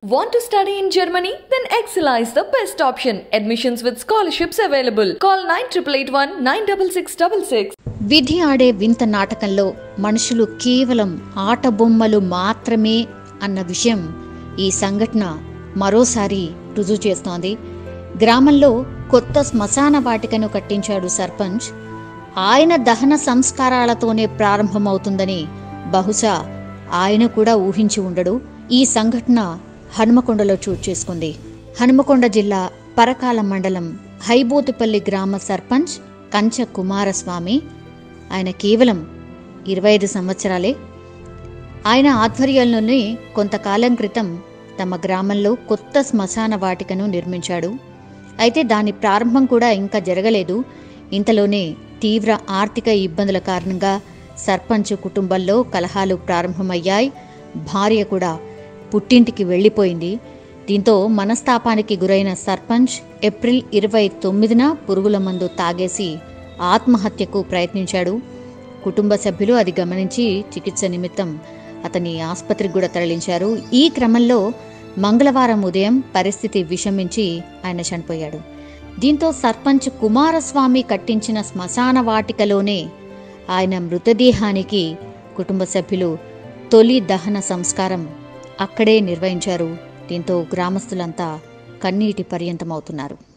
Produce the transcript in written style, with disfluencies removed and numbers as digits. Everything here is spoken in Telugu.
Want to study in Germany? Then Excella is the best option. Admissions with scholarships available. Call 9881 96666. విధి ఆడే వింత నాటకంలో మనుషులు కేవలం ఆట బొమ్మలు మాత్రమే అన్న విషయం ఈ సంఘటన మరోసారి రుజువు చేస్తోంది. గ్రామంలో కొత్త శ్మశాన వాటికను కట్టించాడు సర్పంచ్. ఆయన దహన సంస్కారాలతోనే ప్రారంభమవుతుందని బహుశా ఆయన కూడా ఊహించి ఉండడు. ఈ సంఘటన హనుమకొండలో చోటు చేసుకుంది. హనుమకొండ జిల్లా పరకాల మండలం హైబోతుపల్లి గ్రామ సర్పంచ్ కంచ కుమారస్వామి. ఆయన కేవలం 25 సంవత్సరాలే. ఆయన ఆధ్వర్యంలోనే కొంతకాలం క్రితం తమ గ్రామంలో కొత్త శ్మశాన వాటికను నిర్మించాడు. అయితే దాని ప్రారంభం కూడా ఇంకా జరగలేదు. ఇంతలోనే తీవ్ర ఆర్థిక ఇబ్బందుల కారణంగా సర్పంచ్ కుటుంబంలో కలహాలు ప్రారంభమయ్యాయి. భార్య కూడా పుట్టింటికి వెళ్లిపోయింది. దీంతో మనస్తాపానికి గురైన సర్పంచ్ ఏప్రిల్ 29న పురుగుల మందు తాగేసి ఆత్మహత్యకు ప్రయత్నించాడు. కుటుంబ సభ్యులు అది గమనించి చికిత్స నిమిత్తం అతన్ని ఆసుపత్రికి కూడా తరలించారు. ఈ క్రమంలో మంగళవారం ఉదయం పరిస్థితి విషమించి ఆయన చనిపోయాడు. దీంతో సర్పంచ్ కుమారస్వామి కట్టించిన శ్మశాన వాటికలోనే ఆయన మృతదేహానికి కుటుంబ సభ్యులు తొలి దహన సంస్కారం అక్కడే నిర్వహించారు. దీంతో గ్రామస్తులంతా కన్నీటి పర్యంతమవుతున్నారు.